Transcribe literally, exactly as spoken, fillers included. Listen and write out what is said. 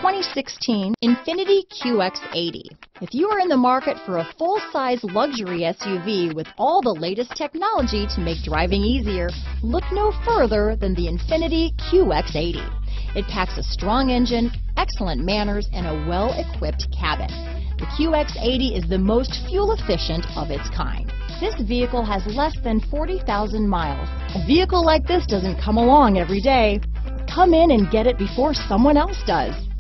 twenty sixteen INFINITI Q X eighty. If you are in the market for a full-size luxury S U V with all the latest technology to make driving easier, look no further than the INFINITI Q X eighty. It packs a strong engine, excellent manners, and a well-equipped cabin. The Q X eighty is the most fuel-efficient of its kind. This vehicle has less than forty thousand miles. A vehicle like this doesn't come along every day. Come in and get it before someone else does.